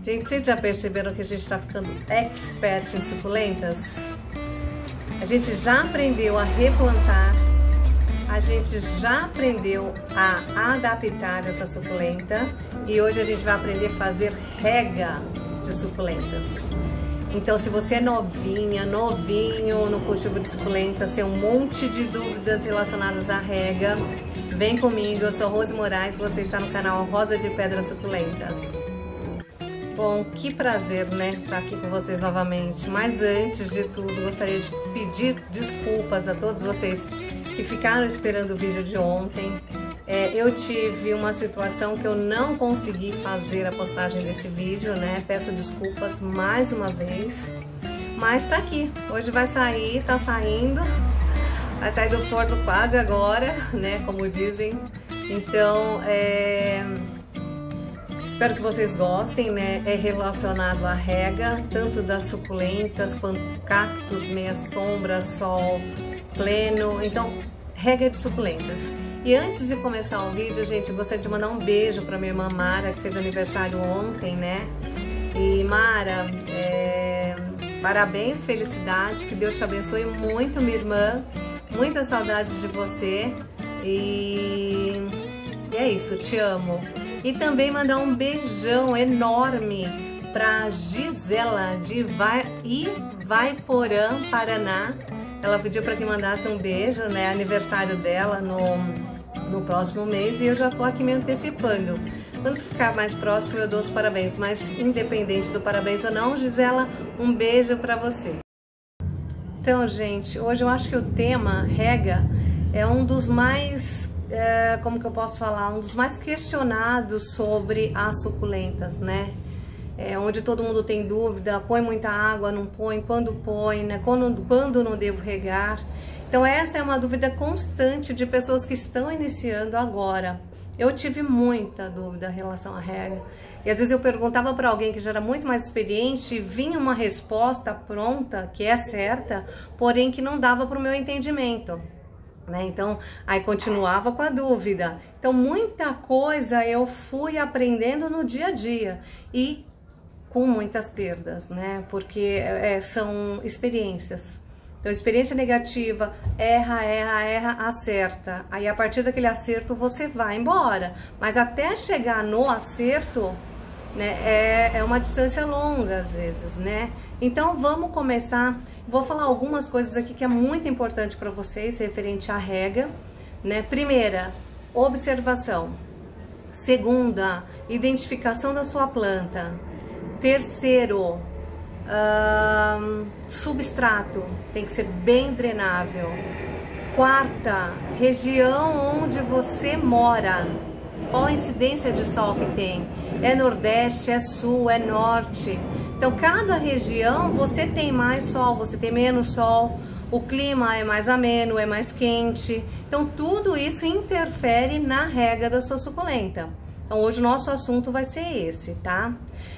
Gente, vocês já perceberam que a gente está ficando expert em suculentas? A gente já aprendeu a replantar, a gente já aprendeu a adaptar essa suculenta e hoje a gente vai aprender a fazer rega de suculentas. Então, se você é novinha, novinho no cultivo de suculentas, tem um monte de dúvidas relacionadas à rega, vem comigo, eu sou Rose Moraes, você está no canal Rosa de Pedras Suculentas. Bom, que prazer, né, estar aqui com vocês novamente. Mas antes de tudo, gostaria de pedir desculpas a todos vocês que ficaram esperando o vídeo de ontem. Eu tive uma situação que eu não consegui fazer a postagem desse vídeo, né? Peço desculpas mais uma vez. Mas tá aqui, hoje vai sair, tá saindo. Vai sair do forno quase agora, né, como dizem. Então, espero que vocês gostem, né? É relacionado à rega, tanto das suculentas quanto cactos, meia sombra, sol pleno. Então, rega de suculentas. E antes de começar o vídeo, gente, eu gostaria de mandar um beijo para minha irmã Mara, que fez aniversário ontem, né? E Mara, parabéns, felicidades, que Deus te abençoe muito, minha irmã. Muitas saudades de você. E é isso, te amo. E também mandar um beijão enorme para Gisela de Ivaiporã, Paraná. Ela pediu para que mandasse um beijo, né? Aniversário dela no próximo mês e eu já tô aqui me antecipando. Quando ficar mais próximo eu dou os parabéns, mas independente do parabéns ou não, Gisela, um beijo para você. Então, gente, hoje eu acho que o tema rega é um dos mais, como que eu posso falar, um dos mais questionados sobre as suculentas, né? Onde todo mundo tem dúvida, põe muita água, não põe, né? Quando não devo regar. Então essa é uma dúvida constante de pessoas que estão iniciando agora. Eu tive muita dúvida em relação à rega. E às vezes eu perguntava para alguém que já era muito mais experiente e vinha uma resposta pronta, que é certa, porém que não dava para o meu entendimento. Né? Então, aí continuava com a dúvida. Então, muita coisa eu fui aprendendo no dia a dia e com muitas perdas, né? Porque são experiências. Então, experiência negativa, erra, acerta. Aí, a partir daquele acerto, você vai embora. Mas até chegar no acerto, né, é uma distância longa, às vezes, né? Então, vamos começar. Vou falar algumas coisas aqui que é muito importante para vocês, referente à rega, né? Primeira, observação. Segunda, identificação da sua planta. Terceiro, substrato, tem que ser bem drenável. Quarta, região onde você mora. Qual a incidência de sol que tem? É nordeste, é sul, é norte. Então, cada região você tem mais sol, você tem menos sol. O clima é mais ameno, é mais quente. Então, tudo isso interfere na rega da sua suculenta. Então, hoje o nosso assunto vai ser esse, tá?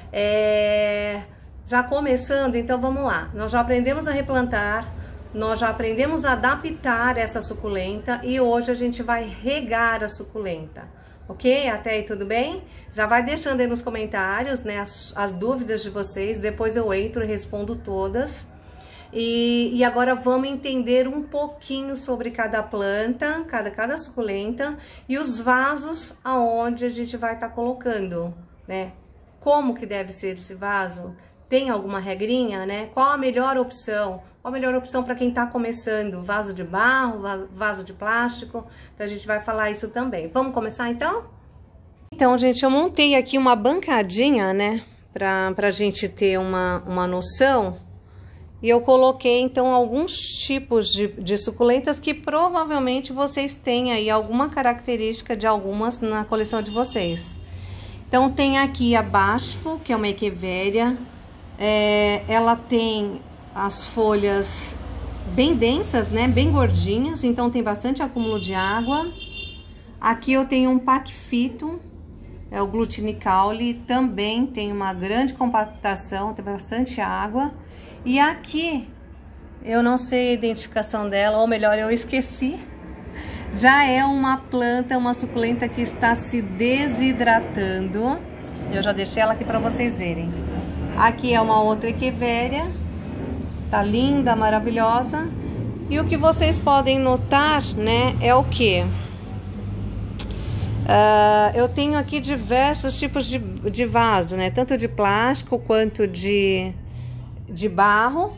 Já começando, então vamos lá. Nós já aprendemos a replantar, nós já aprendemos a adaptar essa suculenta e hoje a gente vai regar a suculenta, ok? Até aí tudo bem? Já vai deixando aí nos comentários, né, as dúvidas de vocês, depois eu entro e respondo todas. E agora vamos entender um pouquinho sobre cada planta, cada suculenta e os vasos aonde a gente vai estar colocando, né? Como que deve ser esse vaso? Tem alguma regrinha, né? Qual a melhor opção? Qual a melhor opção para quem está começando? Vaso de barro, vaso de plástico? Então a gente vai falar isso também. Vamos começar então? Então, gente, eu montei aqui uma bancadinha, né? Pra gente ter uma noção. E eu coloquei, então, alguns tipos de suculentas que provavelmente vocês têm aí alguma característica de algumas na coleção de vocês. Então, tem aqui a Bashful, que é uma Echeveria. Ela tem as folhas bem densas, né? Bem gordinhas, então tem bastante acúmulo de água. Aqui eu tenho um Pacfito, é o Glutinicaule, também tem uma grande compactação, tem bastante água. E aqui, eu não sei a identificação dela, ou melhor, eu esqueci. Já é uma planta, uma suculenta que está se desidratando. Eu já deixei ela aqui para vocês verem. Aqui é uma outra echeveria, tá linda, maravilhosa. E o que vocês podem notar, né, é o que? Eu tenho aqui diversos tipos de vaso, né? Tanto de plástico quanto de barro.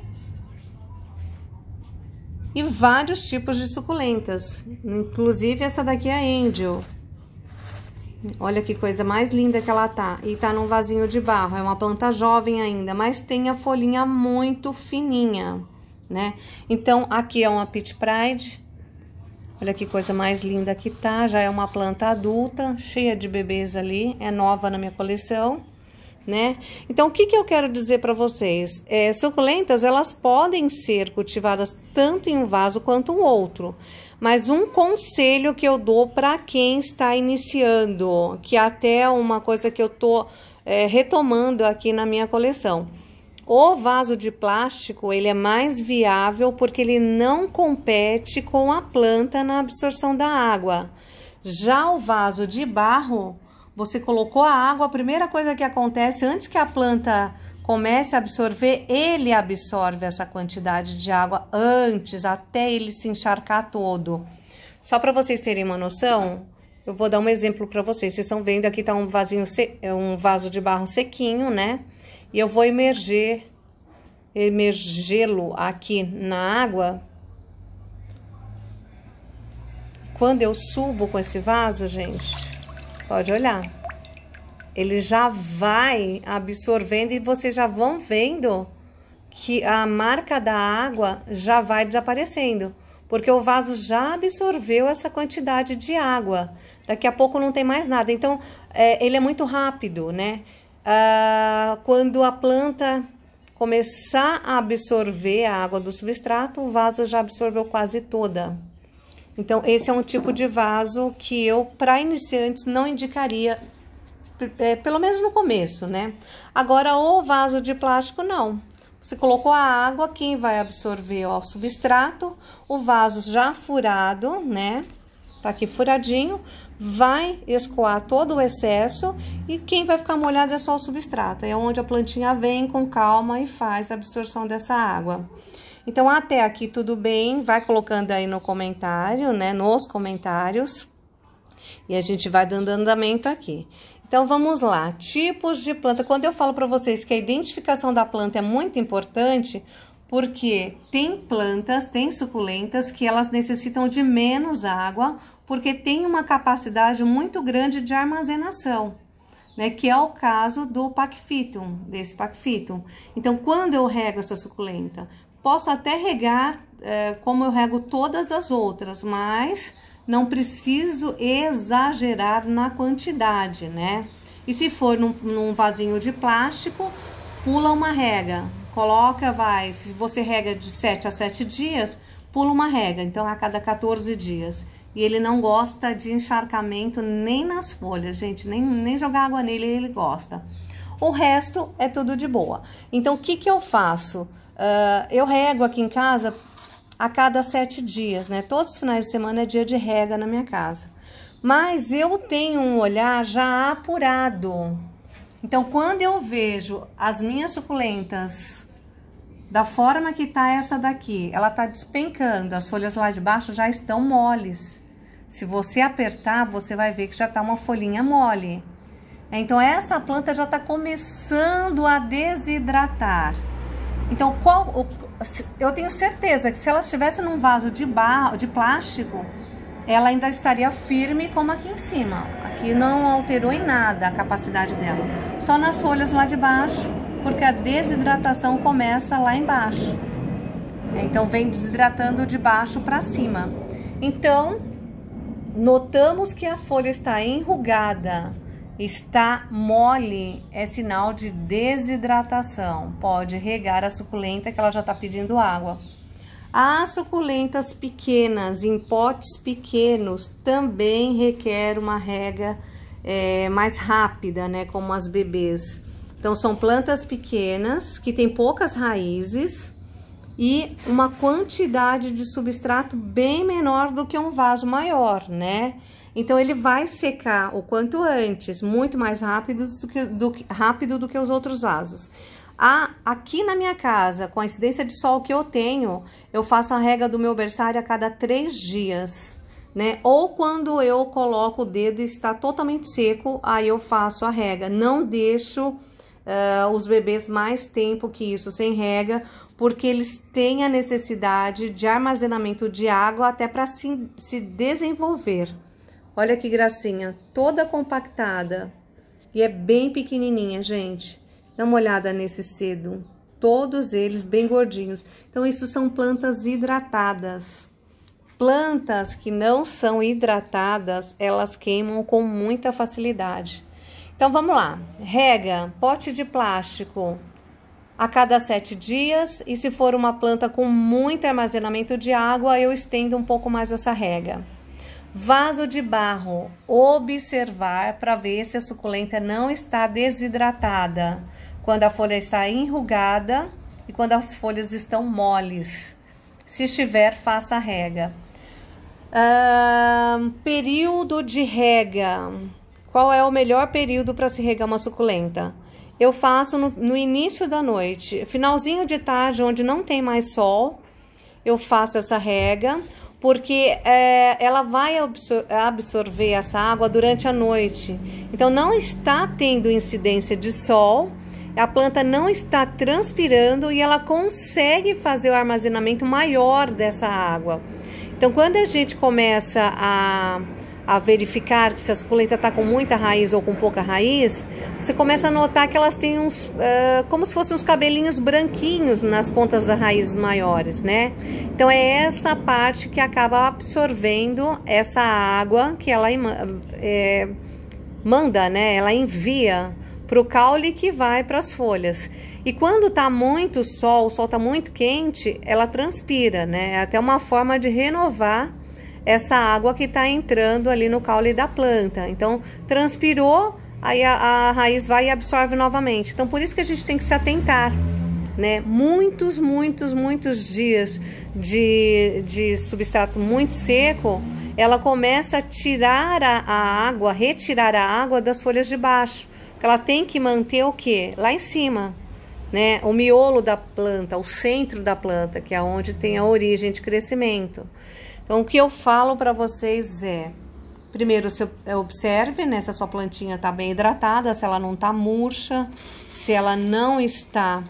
E vários tipos de suculentas. Inclusive essa daqui é a Angel. Olha que coisa mais linda que ela tá. E tá num vasinho de barro. É uma planta jovem ainda, mas tem a folhinha muito fininha, né? Então, aqui é uma Peach Pride. Olha que coisa mais linda que tá. Já é uma planta adulta, cheia de bebês ali. É nova na minha coleção, né? Então, o que eu quero dizer para vocês? Suculentas, elas podem ser cultivadas tanto em um vaso quanto um outro. Mas um conselho que eu dou para quem está iniciando, que até é uma coisa que eu tô retomando aqui na minha coleção. O vaso de plástico, ele é mais viável porque ele não compete com a planta na absorção da água. Já o vaso de barro, você colocou a água, a primeira coisa que acontece, antes que a planta comece a absorver, ele absorve essa quantidade de água antes, até ele se encharcar todo. Só para vocês terem uma noção, eu vou dar um exemplo para vocês. Vocês estão vendo aqui tá um vaso de barro sequinho, né? E eu vou emergê-lo aqui na água. Quando eu subo com esse vaso, gente, pode olhar. Ele já vai absorvendo e vocês já vão vendo que a marca da água já vai desaparecendo. Porque o vaso já absorveu essa quantidade de água. Daqui a pouco não tem mais nada. Então, ele é muito rápido, né? Quando a planta começar a absorver a água do substrato, o vaso já absorveu quase toda. Então, esse é um tipo de vaso que eu, para iniciantes, não indicaria, pelo menos no começo, né? Agora, o vaso de plástico, não. Você colocou a água, quem vai absorver o substrato, o vaso já furado, né? Tá aqui furadinho, vai escoar todo o excesso e quem vai ficar molhado é só o substrato. É onde a plantinha vem com calma e faz a absorção dessa água. Então, até aqui tudo bem, vai colocando aí no comentário, né? Nos comentários. E a gente vai dando andamento aqui. Então, vamos lá. Tipos de planta. Quando eu falo para vocês que a identificação da planta é muito importante, porque tem plantas, tem suculentas que elas necessitam de menos água, porque tem uma capacidade muito grande de armazenação, né? Que é o caso do Pachyphytum, desse Pachyphytum. Então, quando eu rego essa suculenta, posso até regar como eu rego todas as outras, mas não preciso exagerar na quantidade, né? E se for num vasinho de plástico, pula uma rega. Coloca, se você rega de 7 a 7 dias, pula uma rega. Então, a cada 14 dias. E ele não gosta de encharcamento nem nas folhas, gente. Nem jogar água nele ele gosta. O resto é tudo de boa. Então, o que eu faço? Eu rego aqui em casa a cada 7 dias, né? Todos os finais de semana é dia de rega na minha casa. Mas eu tenho um olhar já apurado. Então, quando eu vejo as minhas suculentas da forma que tá essa daqui, ela tá despencando, as folhas lá de baixo já estão moles. Se você apertar, você vai ver que já tá uma folhinha mole. Então, essa planta já tá começando a desidratar. Então, eu tenho certeza que se ela estivesse num vaso de plástico, ela ainda estaria firme como aqui em cima. Aqui não alterou em nada a capacidade dela. Só nas folhas lá de baixo, porque a desidratação começa lá embaixo. Então, vem desidratando de baixo para cima. Então, notamos que a folha está enrugada, está mole, é sinal de desidratação. Pode regar a suculenta que ela já está pedindo água. As suculentas pequenas, em potes pequenos, também requer uma rega mais rápida, né? Como as bebês. Então, são plantas pequenas, que têm poucas raízes e uma quantidade de substrato bem menor do que um vaso maior, né? Então, ele vai secar o quanto antes, muito mais rápido do que os outros vasos. Aqui na minha casa, com a incidência de sol que eu tenho, eu faço a rega do meu berçário a cada 3 dias, né? Ou quando eu coloco o dedo e está totalmente seco, aí eu faço a rega. Não deixo os bebês mais tempo que isso sem rega, porque eles têm a necessidade de armazenamento de água até para se desenvolver. Olha que gracinha, toda compactada e é bem pequenininha, gente. Dá uma olhada nesse cedo, todos eles bem gordinhos. Então, isso são plantas hidratadas. Plantas que não são hidratadas, elas queimam com muita facilidade. Então, vamos lá. Rega, pote de plástico a cada 7 dias. E se for uma planta com muito armazenamento de água, eu estendo um pouco mais essa rega. Vaso de barro, observar para ver se a suculenta não está desidratada. Quando a folha está enrugada e quando as folhas estão moles. Se estiver, faça a rega. Período de rega. Qual é o melhor período para se regar uma suculenta? Eu faço no início da noite, finalzinho de tarde, onde não tem mais sol, eu faço essa rega, porque ela vai absorver essa água durante a noite. Então, não está tendo incidência de sol, a planta não está transpirando e ela consegue fazer o armazenamento maior dessa água. Então, quando a gente começa a verificar se a suculenta está com muita raiz ou com pouca raiz, você começa a notar que elas têm uns, como se fossem uns cabelinhos branquinhos nas pontas das raízes maiores, né? Então, é essa parte que acaba absorvendo essa água que ela manda, né? Ela envia para o caule que vai para as folhas. E quando tá muito sol, o sol tá muito quente, ela transpira, né? É até uma forma de renovar essa água que tá entrando ali no caule da planta. Então, transpirou, aí a raiz vai e absorve novamente. Então, por isso que a gente tem que se atentar, né? Muitos dias de substrato muito seco, ela começa a tirar a água, retirar a água das folhas de baixo. Ela tem que manter o quê? Lá em cima, né? O miolo da planta, o centro da planta, que é onde tem a origem de crescimento. Então, o que eu falo para vocês é, primeiro, você observe, né, se a sua plantinha tá bem hidratada, se ela não tá murcha, se ela não está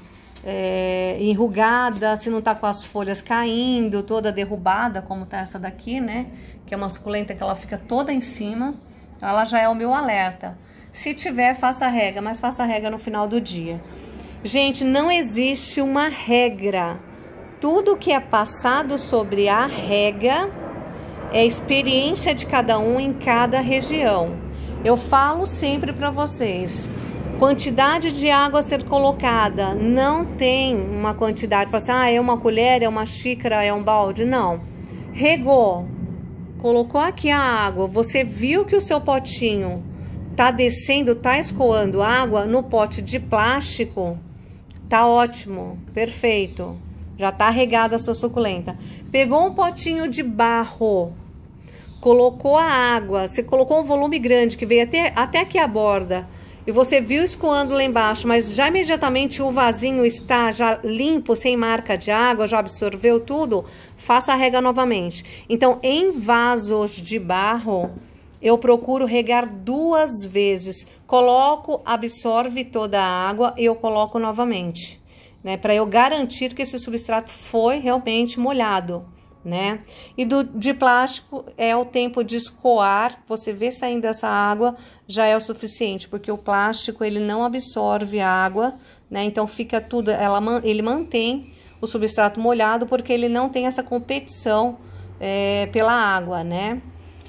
enrugada, se não tá com as folhas caindo, toda derrubada, como tá essa daqui, né? Que é uma suculenta que ela fica toda em cima, ela já é o meu alerta. Se tiver, faça a rega, mas faça a rega no final do dia. Gente, não existe uma regra. Tudo que é passado sobre a rega é experiência de cada um em cada região. Eu falo sempre para vocês, quantidade de água a ser colocada, não tem uma quantidade, assim, é uma colher, é uma xícara, é um balde, não. Regou, colocou aqui a água, você viu que o seu potinho tá descendo, tá escoando água no pote de plástico, tá ótimo, perfeito. Já tá regada a sua suculenta. Pegou um potinho de barro, colocou a água, você colocou um volume grande que veio até aqui a borda, e você viu escoando lá embaixo, mas já imediatamente o vasinho está já limpo, sem marca de água, já absorveu tudo, faça a rega novamente. Então, em vasos de barro, eu procuro regar 2 vezes. Coloco, absorve toda a água e eu coloco novamente, né? Para eu garantir que esse substrato foi realmente molhado, né? E de plástico é o tempo de escoar, você vê saindo essa água, já é o suficiente, porque o plástico ele não absorve a água, né? Então fica tudo, ele mantém o substrato molhado porque ele não tem essa competição pela água, né?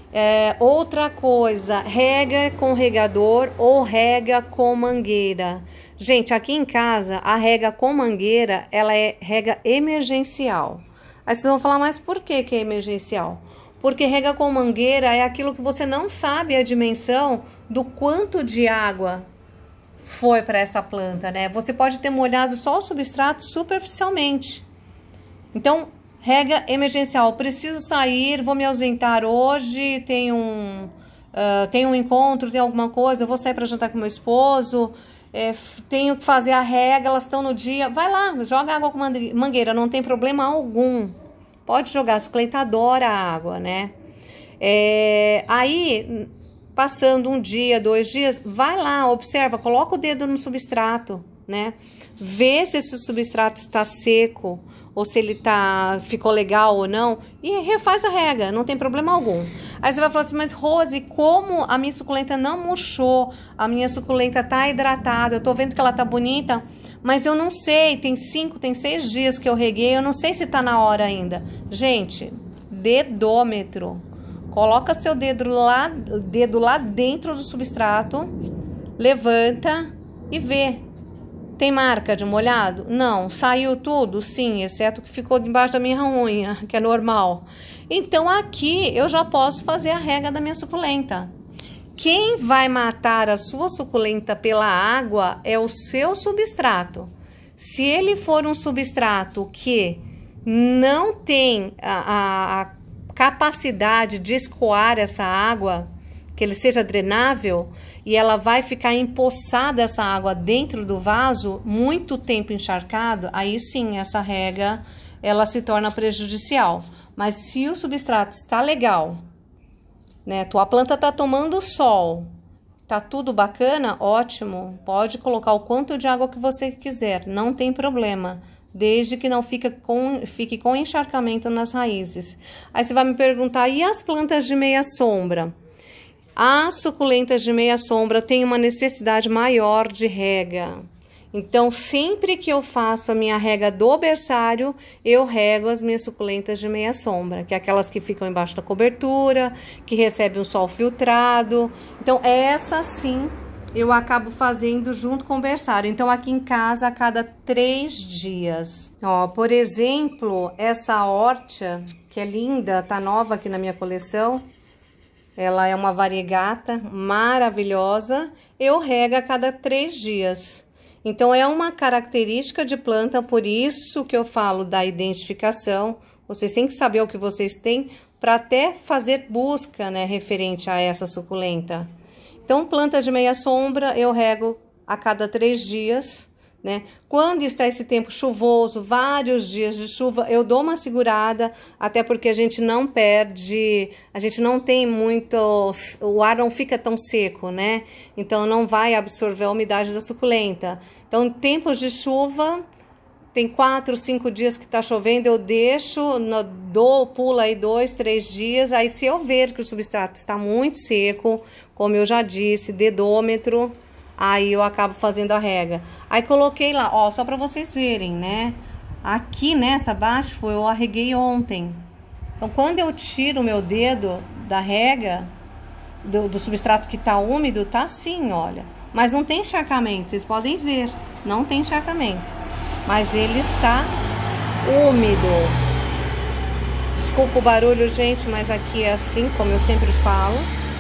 Outra coisa, rega com regador ou rega com mangueira. Gente, aqui em casa, a rega com mangueira, ela é rega emergencial. Aí vocês vão falar, mas por que é emergencial? Porque rega com mangueira é aquilo que você não sabe a dimensão do quanto de água foi para essa planta, né? Você pode ter molhado só o substrato superficialmente. Então, rega emergencial. Preciso sair, vou me ausentar hoje, tenho um encontro, tem alguma coisa, eu vou sair para jantar com meu esposo, tenho que fazer a rega, elas estão no dia. Vai lá, joga água com mangueira, não tem problema algum. Pode jogar, a suculenta adora a água, né? Aí, passando um dia, 2 dias, vai lá, observa, coloca o dedo no substrato, né? Vê se esse substrato está seco ou se ele ficou legal ou não, e refaz a rega, não tem problema algum. Aí você vai falar assim, mas Rose, como a minha suculenta não murchou, a minha suculenta tá hidratada, eu tô vendo que ela tá bonita, mas eu não sei, tem 6 dias que eu reguei, eu não sei se tá na hora ainda. Gente, dedômetro. Coloca seu dedo lá dentro do substrato, levanta e vê. Tem marca de molhado? Não. Saiu tudo? Sim, exceto que ficou debaixo da minha unha, que é normal. Então aqui eu já posso fazer a rega da minha suculenta. Quem vai matar a sua suculenta pela água é o seu substrato. Se ele for um substrato que não tem a capacidade de escoar essa água, que ele seja drenável, e ela vai ficar empoçada essa água dentro do vaso, muito tempo encharcado, aí sim essa rega ela se torna prejudicial. Mas se o substrato está legal, né, tua planta tá tomando sol, tá tudo bacana, ótimo, pode colocar o quanto de água que você quiser, não tem problema, desde que não fique com encharcamento nas raízes. Aí você vai me perguntar, e as plantas de meia sombra? As suculentas de meia sombra têm uma necessidade maior de rega. Então, sempre que eu faço a minha rega do berçário, eu rego as minhas suculentas de meia sombra, que é aquelas que ficam embaixo da cobertura, que recebem um sol filtrado. Então, essa sim eu acabo fazendo junto com o berçário. Então, aqui em casa, a cada 3 dias. Ó, por exemplo, essa Hortia, que é linda, tá nova aqui na minha coleção. Ela é uma variegata maravilhosa. Eu rego a cada 3 dias. Então, é uma característica de planta, por isso que eu falo da identificação. Vocês têm que saber o que vocês têm para até fazer busca, né, referente a essa suculenta. Então, plantas de meia sombra eu rego a cada 3 dias, né? Quando está esse tempo chuvoso, vários dias de chuva, eu dou uma segurada, até porque a gente não perde, a gente não tem muito, o ar não fica tão seco, né? Então, não vai absorver a umidade da suculenta. Então, tempos de chuva, tem 4, 5 dias que tá chovendo, eu deixo, pula aí 2, 3 dias, aí se eu ver que o substrato está muito seco, como eu já disse, dedômetro, aí eu acabo fazendo a rega. Aí coloquei lá, ó, só pra vocês verem, né? Aqui nessa abaixo eu arreguei ontem. Então, quando eu tiro o meu dedo da rega, do substrato que tá úmido, tá assim, olha. Mas não tem encharcamento, vocês podem ver, não tem encharcamento. Mas ele está úmido. Desculpa o barulho, gente, mas aqui é assim, como eu sempre falo,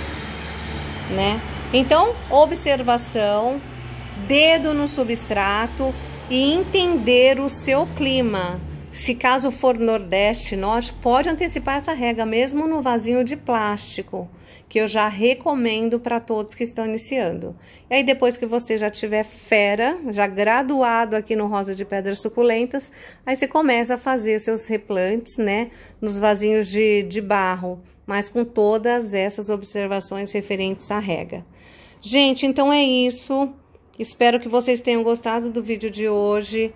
né? Então, observação, dedo no substrato e entender o seu clima. Se caso for Nordeste, Norte, pode antecipar essa rega mesmo no vasinho de plástico, que eu já recomendo para todos que estão iniciando. E aí, depois que você já tiver fera, já graduado aqui no Rosa de Pedras Suculentas, aí você começa a fazer seus replantes, né, nos vasinhos de barro, mas com todas essas observações referentes à rega. Gente, então é isso. Espero que vocês tenham gostado do vídeo de hoje.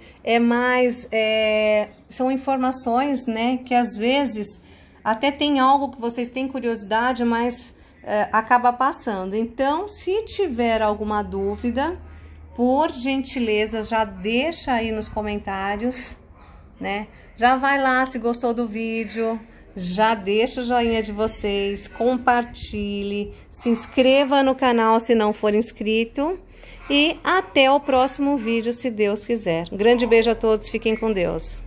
São informações, né, que às vezes até tem algo que vocês têm curiosidade, mas acaba passando. Então, se tiver alguma dúvida, por gentileza, já deixa aí nos comentários, né? Já vai lá se gostou do vídeo, já deixa o joinha de vocês, compartilhe, se inscreva no canal se não for inscrito e até o próximo vídeo, se Deus quiser. Um grande beijo a todos, fiquem com Deus.